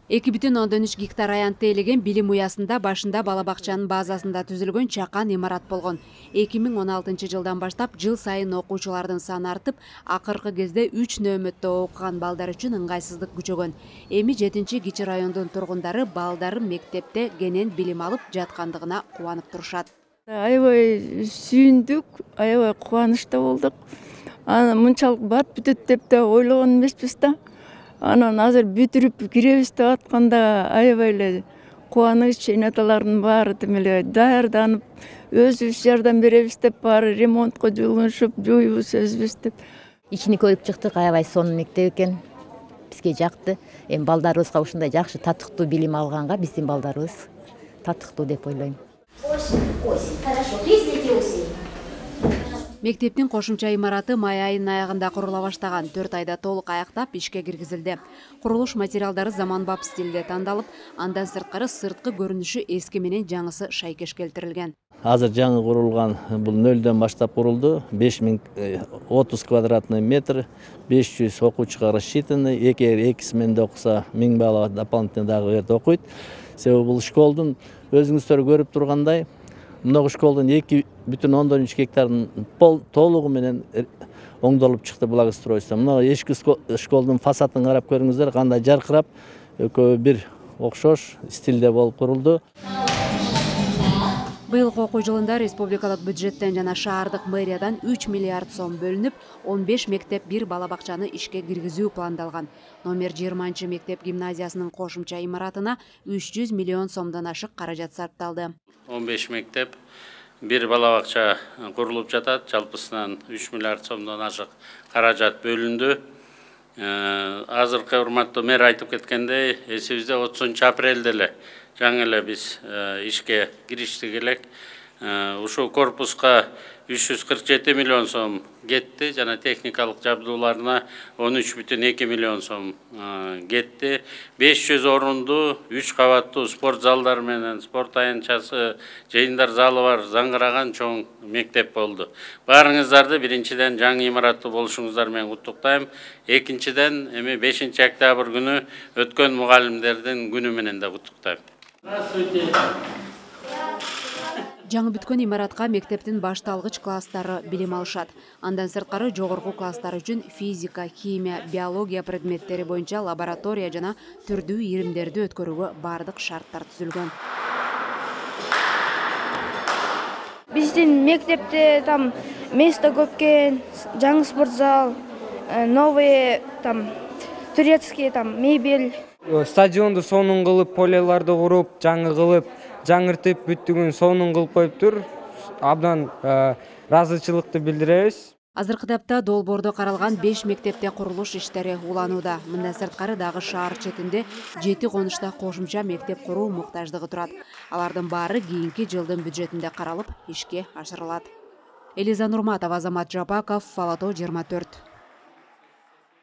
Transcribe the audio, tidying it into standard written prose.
2,3 гектар аянтты элеген билим уясында башында балабакчанын базасында түзүлгөн чакан имарат болгон. 2016 жылдан баштап жыл сайын окуучулардын саны артып, акыркы кезде 3 нөөмөттө окуган балдар үчүн ыңгайсыздык күчөгөн. Эми 7-Кичи райондун тургундары балдары мектепте кенен билим алып жаткандыгына кубанып турушат. Аябай сүйүндүк, аябай кубанычта болдук. Мынчалык бат бүтөт деп да ойлогон эмеспиз да. Анан азыр бүтүрүп киребиз деп атканда аябай эле кубаныч, энаталардын баары демеле даярданып, өзүбүз жардам беребиз деп баары ремонтко жолунушуп, жууйбуз өзүбүз деп. Ичини көрүп чыктык, аябай сонун мектеп экен. Бизге жакты. Эми балдарыбызга ушундай жакшы татыктуу билим алганга биздин балдарыбыз татыктуу деп ойлойм. Осень. Хорошо. Присните осень. Мектептин кошумча имараты май айынын аягында курула баштаган, 4 айда толук аяктап ишке киргизилди. Курулуш материалдары заманбап стилде тандалып, андан сырткы көрүнүшү эски менен жаңысы шайкеш келтирилген. Азыр жаңы курулган, бул нөлдөн баштап курулду. 5030 квадратный метр, 500 окуучуга рассчитаны. Эгер эки сменде окуса, 1000 бала дополнительно дагы окуйт. Себеби бул школдун өзүңүздөр көрүп тургандай, мына школдун 2,3 гектардын толугу менен оңдолуп чыкты благоустройство. Мына эшки школдун фасадын карап көрүңүздөр, кандай жаркырап, экөө бир окшош стилде болуп курулду. Быйылкы окуу жылында республикалык бюджеттен жана шаардык мэриядан 3 миллиард сом бөлүнүп, 15 мектеп, 1 балабакчаны ишке киргизүү пландалган. Номер 20 мектеп гимназиясынын кошумча имаратына 300 миллион сомдон ашык каражат сарпталды. 15 мектеп, 1 балабакча курулуп жатат. Жалпысынан 3 миллиард сомдон ашык каражат бөлүндү. Азыркы урматтуу мэр айтып кеткендей, эсибизде 30 апрелде эле жаңы эле биз ишке кириштик элек. Ушул корпуска 347 миллион сом кетти, жана техникалык жабдууларына 13,2 миллион сом кетти. 500 орунду 3 кабаттуу спорт залдары менен спорт аянтчасы, жыйындар залы бар заңгыраган чоң мектеп болду. Баарыңыздарды биринчиден жаңы имараттуу болушуңуздар менен куттуктайм. Экинчиден эми 5 октябрь күнү өткөн мугалимдердин күнү менен да куттуктайм. Жаңы бүткөн имаратка мектептин башталгыч класстары билим алышат. Андан сырткары жогорку класстар үчүн физика, химия, биология предметтери боюнча лаборатория жана түрдүү иримдерди өткөрүүгө бардык шарттар түзүлгөн. Биздин мектепте там место көп экен, жаңы спортзал, новые там турецкий там мебель. Стадионду сонун кылып, полеларды куруп, жаңы кылып, жаңыртып бүттүгүн сонун кылып коюптур. Абдан ыраазычылыкты билдиребиз. Азыркы тапта долбоордо каралган 5 мектепте курулуш иштери уланууда. Мындан сырткары дагы шаар четинде 7 конушта кошумча мектеп куруу муктаждыгы турат. Алардын баары кийинки жылдын бюджетинде каралып, ишке ашырылат. Элиза Нурматова, Азамат Жапаков, Фалато 24.